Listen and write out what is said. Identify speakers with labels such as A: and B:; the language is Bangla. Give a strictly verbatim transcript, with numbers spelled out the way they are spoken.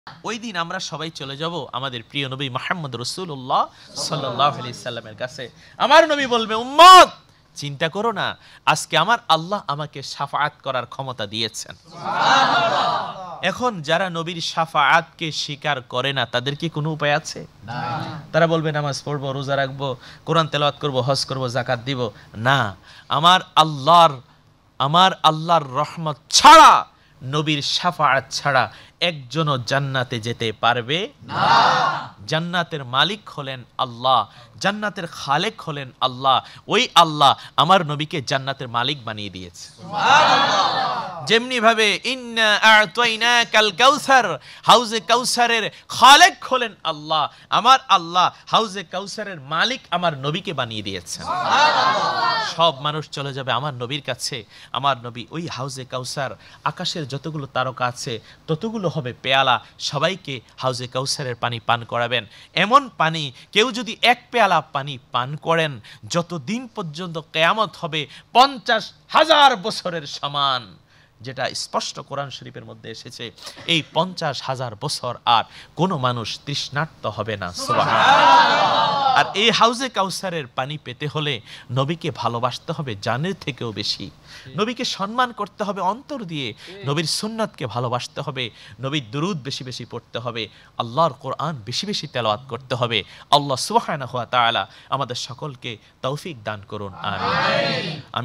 A: ওই দিন আমরা সবাই চলে যাব আমাদের প্রিয় নবী মুহাম্মদ রাসূলুল্লাহ সাল্লাল্লাহু আলাইহি সাল্লামের কাছে। আমার নবী বলবে, উম্মত চিন্তা করো না, আজকে আমার আল্লাহ আমাকে শাফাআত করার ক্ষমতা দিয়েছেন। সুবহানাল্লাহ। এখন যারা নবীর শাফাআতকে স্বীকার করে না তাদের কি কোনো উপায় আছে? না। তারা বলবে নামাজ পড়বো, রোজা রাখবো, কোরআন তেলাওয়াত করব, হজ করব, যাকাত দিব। না, আমার আল্লাহর আমার আল্লাহর রহমত ছাড়া, নবীর শাফাআত ছাড়া একজনও জান্নাতে যেতে পারবে না। জান্নাতের মালিক হলেন আল্লাহ, জান্নাতের খালেক হলেন আল্লাহ। ওই আল্লাহ আমার নবীকে জান্নাতের মালিক বানিয়ে দিয়েছে। সুবহানাল্লাহ। যেমনি ভাবে ইন্না আ'তাইনাকাল কাউসার, হাউজে কাউসারের খালেক হলেন আল্লাহ, আমার আল্লাহ হাউজে কাউসারের মালিক আমার নবীকে বানিয়ে দিয়েছেন। সুবহানাল্লাহ। সব মানুষ চলে যাবে আমার নবীর কাছে। আমার নবী ওই হাউজে কাউসার, আকাশের যতগুলো তারকা আছে ততগুলো হবে পেয়ালা, সবাইকে হাউজে কাউসারের পানি পান করাবেন। এমন পানি কেউ যদি এক পেয়ালা পানি পান করেন, যতদিন পর্যন্ত কিয়ামত হবে পঞ্চাশ হাজার বছরের সমান, যেটা স্পষ্ট কোরআন শরীফের মধ্যে এসেছে। এই পঞ্চাশ হাজার বছর আর কোনো মানুষ তৃষ্ণার্ত হবে না। সুবহানাল্লাহ। আর এই হাউজে কাউসারের পানি পেতে হলে নবীকে ভালোবাসতে হবে জানের থেকেও বেশি, নবীকে সম্মান করতে হবে অন্তর দিয়ে, নবীর সুন্নাতকে ভালোবাসতে হবে, নবীর দুরূদ বেশি বেশি পড়তে হবে, আল্লাহর কোরআন বেশি বেশি তেলাওয়াত করতে হবে। আল্লাহ সুবহানাহু ওয়া তাআলা আমাদের সকলকে তৌফিক দান করুন। আমিন।